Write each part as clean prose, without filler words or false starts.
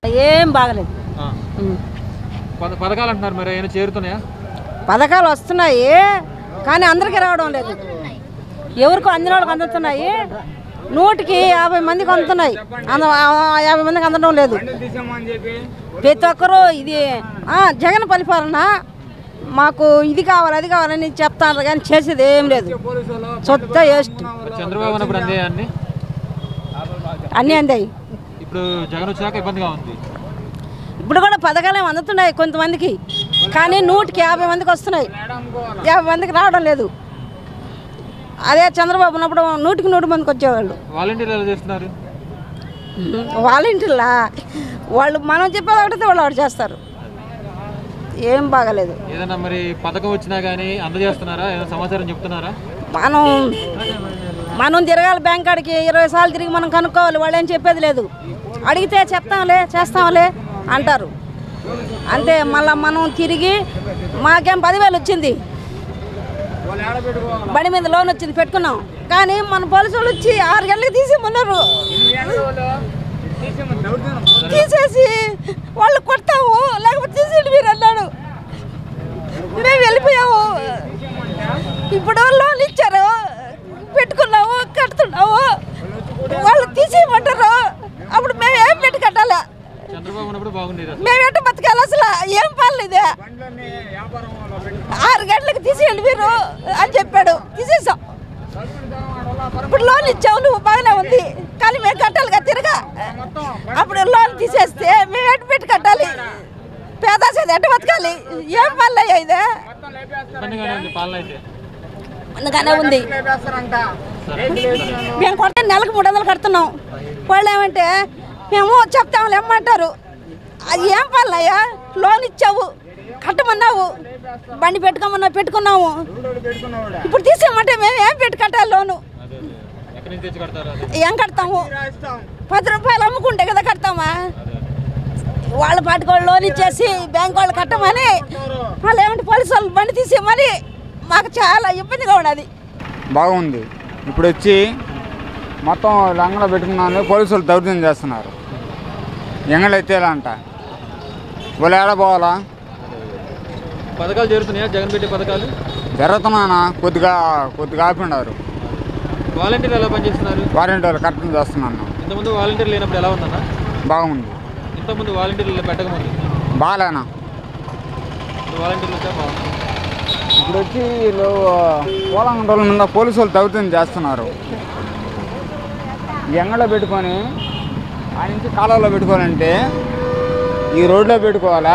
ఏం బాగలేదు. పథకాలు అంటున్నారు, మరి ఏమైనా చేరుతున్నాయా? పథకాలు వస్తున్నాయి కానీ అందరికీ రావడం లేదు. ఎవరికో అందిన వాళ్ళకి అందుతున్నాయి. 100కి 50 మందికి అందుతున్నాయి. 50 మందికి అందడం లేదు. ప్రతి ఒక్కరూ ఇది జగన్ పరిపాలన మాకు ఇది కావాలి అది కావాలని చెప్తారు కానీ చేసేది ఏం లేదు. సొత్త వేస్ట్. చంద్రబాబు అన్నీ అందాయి. ఇప్పుడు జగన్ వచ్చాక ఇబ్బందిగా ఉంది. ఇప్పుడు కూడా పథకాలు అందుతున్నాయి కొంతమందికి కానీ 100కి 50 మందికి వస్తున్నాయి. 50 మందికి రావడం లేదు. అదే చంద్రబాబు ఉన్నప్పుడు 100కి 100 మందికి వచ్చేవాళ్ళు. వాలంటీర్లా వాళ్ళు మనం చెప్పేది ఒకటి వాళ్ళు ఒకటి చేస్తారు. ఏం బాగలేదు. ఏదైనా మరి పథకం వచ్చినా కానీ అందజేస్తున్నారా? ఏదైనా సమాచారం చెప్తున్నారా? మనం తిరగాలి బ్యాంక్ కాడికి 20 సార్లు తిరిగి మనం కనుక్కోవాలి. వాళ్ళు ఏం చెప్పేది లేదు. అడిగితే చెప్తాంలే చేస్తాంలే అంటారు అంతే. మళ్ళీ మనం తిరిగి మాకేం 10,000 వచ్చింది, బండి మీద లోన్ వచ్చింది పెట్టుకున్నాం. కానీ మన పోలీసు వాళ్ళు వచ్చి 6 గంటలకు తీసేమన్నారు. తీసేసి వాళ్ళు కొడతాము లేకపోతే తీసేయండి మీరు అన్నాడు. మేము వెళ్ళిపోయాము. ఇప్పుడు లోన్ ఇచ్చారు, పెట్టుకున్నాము, కడుతున్నాము. వాళ్ళు తీసేయమంటారు. అప్పుడు మేము ఏం పెట్టి కట్టాలా? మేమేంటో బతకాలి? అసలు ఏం పాలేదు. 6 గంటలకు తీసేయండి మీరు అని చెప్పాడు. తీసేసాం. ఇప్పుడు లోన్ ఇచ్చావు, నువ్వు బాగానే ఉంది కానీ మేము కట్టాలిగా తిరగా. అప్పుడు లోన్ తీసేస్తే మేము ఎటు పెట్టి కట్టాలి? పేదాసేది ఎటు బతకాలి? ఏం పనులు అయ్యా ఇదే? అందుకనే ఉంది. మేము కొట్టే నెలకు 300 కడుతున్నాం. వాళ్ళు ఏమంటే మేము చెప్తాము ఏమంటారు. అది ఏం పనులు అయ్యా? లోన్ ఇచ్చావు, కట్టమన్నావు, బండి పెట్టుకున్నాము. ఇప్పుడు తీసేయమంటే మేము ఏం పెట్టి కట్టాలి లోను? ఏం కడతాము? 10 రూపాయలు అమ్ముకుంటే కదా కడతామా? వాళ్ళ పాటికి వాళ్ళు లోన్ ఇచ్చేసి బ్యాంక్ వాళ్ళు కట్టమని వాళ్ళు ఏమంటే పోలీసు వాళ్ళు బండి తీసేయమని మాకు చాలా ఇబ్బందిగా ఉన్నది. బాగుంది. ఇప్పుడు వచ్చి మొత్తం లంగలో పెట్టుకున్నాను. పోలీసు వాళ్ళు దౌర్జన్యం చేస్తున్నారు. ఎంగళైతే ఎలా అంట వాళ్ళు ఏడ పోవాలా? పథకాలు జరుగుతున్నాయా? జగన్ పెట్టి పథకాలు జరుగుతున్నానా? కొద్దిగా ఆపినారు. వాలంటీర్లు ఎలా పనిచేస్తున్నారు? వాలంటీర్లు కరెక్ట్గా చేస్తున్నాను. ఇంతకుముందు వాలంటీర్లు లేనప్పుడు ఎలా ఉందన్నా? బాగుంది. ఇంతకుముందు వాలంటీర్లు పెట్టకముందు బాగాలేనా? వాలంటీర్లు వచ్చా బాగుంది. ఇప్పుడు వచ్చి పోలంగ రోజుల మీద పోలీసు వాళ్ళు దౌర్జన్యం చేస్తున్నారు. ఎంగలో పెట్టుకొని ఆ నుంచి కాలువలో పెట్టుకోవాలంటే ఈ రోడ్లో పెట్టుకోవాలా?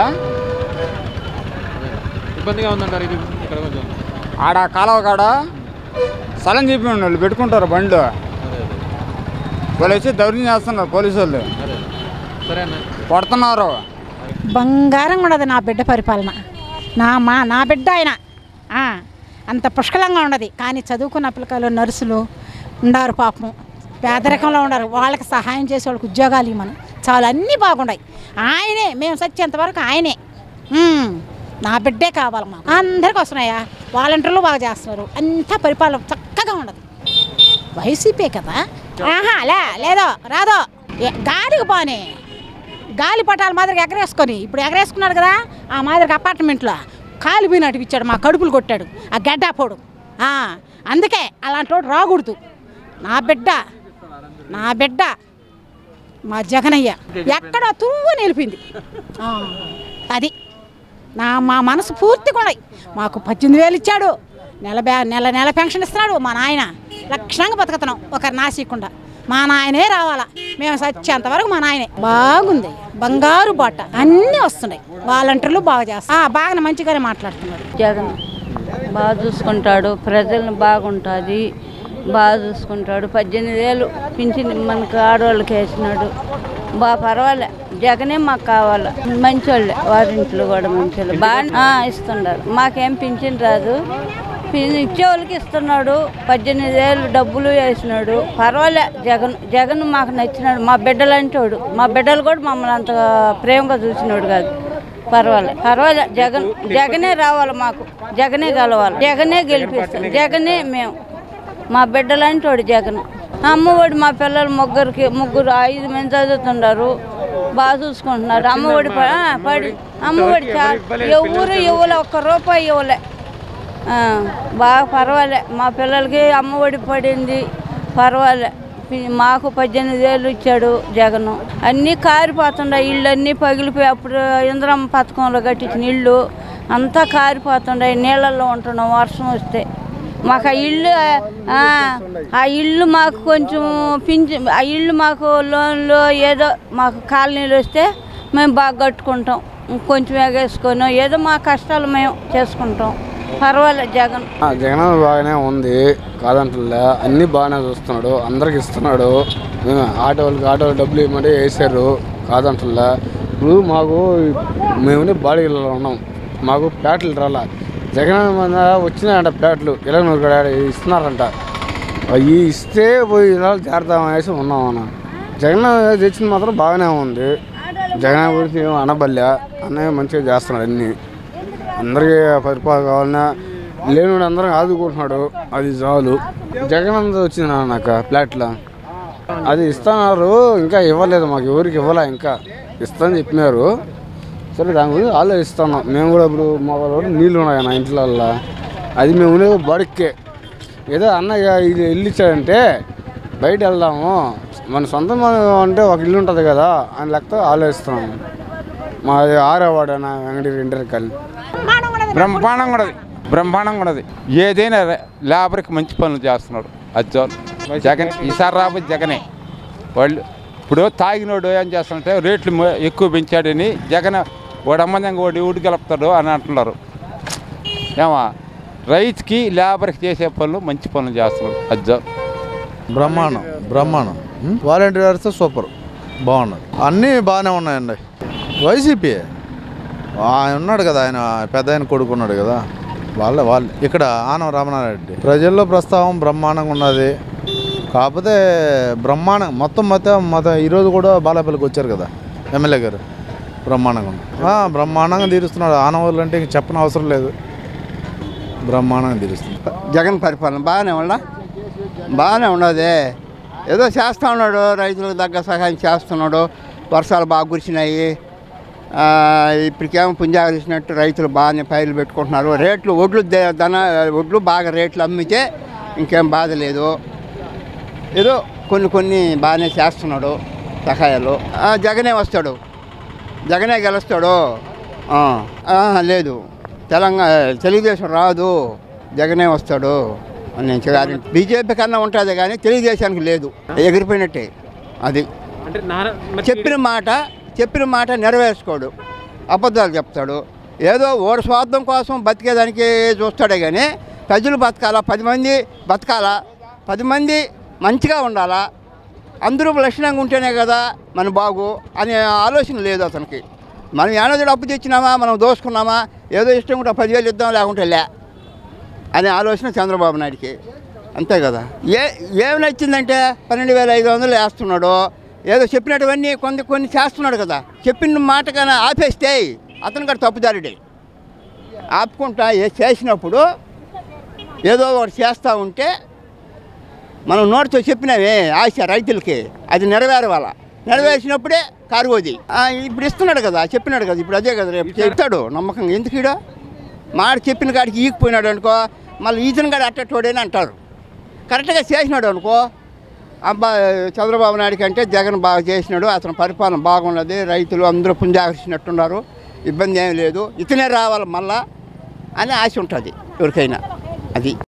ఇబ్బందిగా ఉందంటారు. ఇది ఇక్కడ కొంచెం ఆడ కాలువ కాడ స్థలం చెప్పి వాళ్ళు పెట్టుకుంటారు బండ్లు. వాళ్ళు వచ్చి దౌర్జన్యం చేస్తున్నారు పోలీసు వాళ్ళు. కొడుతున్నారు. బంగారం ఉండదు నా బిడ్డ పరిపాలన. నా బిడ్డ ఆయన అంత పుష్కలంగా ఉండదు. కానీ చదువుకున్న పిల్లకాయలు నర్సులు ఉండారు, పాపం పేదరికంలో ఉన్నారు. వాళ్ళకి సహాయం చేసే వాళ్ళకి ఉద్యోగాలు ఇవ్వమని చాలా అన్నీ బాగున్నాయి. ఆయనే మేము సచ్చేంతవరకు ఆయనే. నా బిడ్డే కావాలి మాకు. అందరికి వస్తున్నాయా? వాలంటీర్లు బాగా చేస్తున్నారు. అంతా పరిపాలన చక్కగా ఉండదు. వైసీపీ కదా. లేదో రాదో గాలికి బానే గాలి పటాల మాదిరిగా ఎగరేసుకొని ఇప్పుడు ఎగరేసుకున్నాడు కదా. ఆ మాదిరిగా అపార్ట్మెంట్లో కాలిపోయినట్టు ఇచ్చాడు. మా కడుపులు కొట్టాడు ఆ గడ్డాపోడు. అందుకే అలాంటి వాడు రాకూడదు. నా బిడ్డ మా జగనయ్య ఎక్కడో తువ్వు నిలిపింది. అది మా మనసు పూర్తిగా ఉన్నాయి. మాకు 18,000 ఇచ్చాడు. నెల పెన్షన్ ఇస్తున్నాడు. మా నాయన లక్షణంగా బతుకుతున్నాం ఒకరు నాసికుండా. మా నాయనే రావాలా. మేము సచ్చేంతవరకు మా నాయనే. బాగుంది. బంగారు బాట అన్నీ వస్తున్నాయి. వాలంటీర్లు బాగా చేస్తారు. బాగా మంచిగానే మాట్లాడుతున్నారు. జగన్ బాగా చూసుకుంటాడు. ప్రజలను బాగుంటుంది, బాగా చూసుకుంటాడు. 18,000 పింఛన్ మనకు ఆడవాళ్ళకి వేసినాడు. బాగా పర్వాలే. జగనే మాకు కావాలా. మంచోళ్ళే. వారింట్లో కూడా మంచోళ్ళు బాగా ఇస్తున్నారు. మాకేం పింఛన్ రాదు. ఇచ్చేవాళ్ళకి ఇస్తున్నాడు. 18,000 డబ్బులు వేసినాడు. పర్వాలే. జగన్ మాకు నచ్చినాడు. మా బిడ్డలంటోడు. మా బిడ్డలు కూడా మమ్మల్ని అంత ప్రేమగా చూసినాడు కాదు. పర్వాలే. జగనే రావాలి మాకు. జగనే కలవాలి. జగనే గెలిపిస్తాం. జగనే మేము. మా బిడ్డలంటోడు జగన్. అమ్మఒడి మా పిల్లలు ముగ్గురు 5 మంది చదువుతున్నారు. బాగా చూసుకుంటున్నారు. అమ్మఒడి అమ్మఒడి ఎవరు ఇవ్వలే, ₹1 ఇవ్వలే. బాగా పర్వాలే, మా పిల్లలకి అమ్మఒడి పడింది, పర్వాలే. మాకు 18,000 ఇచ్చాడు జగన్. అన్నీ కారిపోతుండే, ఇళ్ళు అన్నీ పగిలిపోయి అప్పుడు ఇంద్రమ్మ పథకంలో కట్టించిన ఇళ్ళు అంతా కారిపోతుండే, నీళ్ళల్లో ఉంటున్నాం వర్షం వస్తే. మాకు ఆ ఇల్లు మాకు కొంచెం ఆ ఇల్లు మాకు లోన్లో ఏదో మాకు కాలనీలు వస్తే మేము బాగా కట్టుకుంటాం, కొంచెం ఎగేసుకొని ఏదో మా కష్టాలు మేము చేసుకుంటాం. పర్వాలేదు జగన్. జగన్ బాగానే ఉంది కాదంటలే, అన్నీ బాగానే చూస్తున్నాడు, అందరికి ఇస్తున్నాడు. ఆటోలు డబ్బులు ఇవ్వమంటే వేసారు కాదంటలే. ఇప్పుడు మాకు మేము బాడీలో ఉన్నాం, మాకు ప్లాట్లు రాలా. జగన్ వచ్చినాయంట ప్లాట్లు, ఇలా ఇస్తున్నారంట. అవి ఇస్తే పోయి ఇలా చేరదామనేసి ఉన్నాం అన్న. జగన్ తెచ్చింది మాత్రం బాగానే ఉంది. జగన్ గురించి అనబల్లా అన్నయ్య మంచిగా చేస్తున్నాడు, అన్నీ అందరికీ పరిపాలన కావాలన్నా లేనివాడు అందరం ఆదుకుంటున్నాడు, అది చాలు. జగన్ అంతా వచ్చింది నాకు ప్లాట్లో, అది ఇస్తున్నారు, ఇంకా ఇవ్వలేదు మాకు, ఎవరికి ఇవ్వలే, ఇంకా ఇస్తానని చెప్పినారు. సరే దాని గురించి ఆలోచిస్తున్నాం మేము కూడా. ఇప్పుడు మా వాళ్ళు నీళ్ళు ఉన్నాయి నా ఇంట్లో, అది మేము ఉండేది బడికే. ఏదో అన్నయ్య ఇది ఇల్లు ఇచ్చాడంటే బయట వెళ్దాము, మన సొంతం అంటే ఒక ఇల్లు ఉంటుంది కదా అని లెక్క ఆలోచిస్తున్నాం. మాది 6వ వార్డు అన్న, వెంకటగిరి ఇంటర్కల్. బ్రహ్మాండంగా ఉన్నది. ఏదైనా లేబర్కి మంచి పనులు చేస్తున్నాడు అది జగన్. ఈసారి రాబోయే జగనే. వాళ్ళు ఇప్పుడు తాగినోడు ఏం చేస్తానంటే రేట్లు ఎక్కువ పెంచాడని జగన్ వాడు అమ్మందంగా వాడు ఊడి గెలుపుతాడు అని అంటున్నారు. ఏమా రైతుకి లేబర్కి చేసే పనులు మంచి పనులు చేస్తున్నాడు అది బ్రహ్మాండం. వాలంటీర్ వ్యవస్థ సూపర్, బాగున్నది, అన్నీ బాగానే ఉన్నాయండి. వైసీపీ ఆయన ఉన్నాడు కదా, ఆయన పెద్ద ఆయన కొడుకున్నాడు కదా, వాళ్ళే ఇక్కడ ఆనవ రామనారెడ్డి. ప్రజల్లో ప్రస్తావం బ్రహ్మాండంగా ఉన్నది. కాకపోతే మొత్తం ఈరోజు కూడా బాలాపల్లికి వచ్చారు కదా ఎమ్మెల్యే గారు, బ్రహ్మాండంగా తీరుస్తున్నాడు. ఆనవాళ్ళు అంటే ఇంక చెప్పని అవసరం లేదు, బ్రహ్మాండంగా తీరుస్తున్నాడు. జగన్ పరిపాలన బాగానే ఉన్నది. ఏదో చేస్తూ ఉన్నాడు, రైతులకు తగ్గ సహాయం చేస్తున్నాడు. వర్షాలు బాగా కురిసినాయి, ఇప్పటికేమో పుంజాలు ఇచ్చినట్టు రైతులు బాగానే పైర్లు పెట్టుకుంటున్నారు. రేట్లు ఒడ్లు బాగా రేట్లు అమ్మితే ఇంకేం బాధ లేదు. ఏదో కొన్ని బాగానే చేస్తున్నాడు సహాయాలు. జగనే వస్తాడు, జగనే గెలుస్తాడు. లేదు తెలుగుదేశం రాదు, జగనే వస్తాడు అని నేను గ్యారెంటీ. బీజేపీ కన్నా ఉంటుంది కానీ తెలుగుదేశానికి లేదు, ఎగిరిపోయినట్టే. అది చెప్పిన మాట నెరవేర్చుకోడు, అబద్ధాలు చెప్తాడు. ఏదో ఓడి స్వార్థం కోసం బతికేదానికి చూస్తాడే కానీ ప్రజలు బతకాలా, 10 మంది బతకాలా, 10 మంది మంచిగా ఉండాలా, అందరూ లక్షణంగా ఉంటేనే కదా మన బాగు అనే ఆలోచన లేదు అతనికి. మనం ఏనాడు అప్పు తెచ్చినామా, మనం దోసుకున్నామా, ఏదో ఇష్టం కూడా 10,000 ఇద్దాం లేకుంటే లే అనే ఆలోచన చంద్రబాబు నాయుడికి, అంతే కదా. ఏమి నచ్చిందంటే 12,500 వేస్తున్నాడు. ఏదో చెప్పినటువన్నీ కొన్ని చేస్తున్నాడు కదా. చెప్పిన మాట కన్నా ఆపేస్తే అతను కూడా తప్పుదారుడే. ఆపుకుంటా చేసినప్పుడు ఏదో ఒకటి చేస్తూ ఉంటే మనం నోటితో చెప్పినవే ఆశ రైతులకి అది నెరవేర్చినప్పుడే కారువది. ఇప్పుడు ఇస్తున్నాడు కదా, చెప్పినాడు కదా, ఇప్పుడు అదే కదా రేపు చెప్తాడు నమ్మకంగా. ఎందుకు ఈడ మాట చెప్పిన కాడికి ఈగిపోయినాడు అనుకో, మళ్ళీ ఈతను కాడ అట్టేటోడేని అంటారు. కరెక్ట్గా చేసినాడు అనుకో, అబ్బా చంద్రబాబు నాయుడు కంటే జగన్ బాగా చేసినాడు, అతని పరిపాలన బాగున్నది, రైతులు అందరూ పుంజాకర్చినట్టున్నారు, ఇబ్బంది ఏమీ లేదు, ఇతనే రావాలి మళ్ళా అని ఆశ ఉంటుంది ఎవరికైనా. అది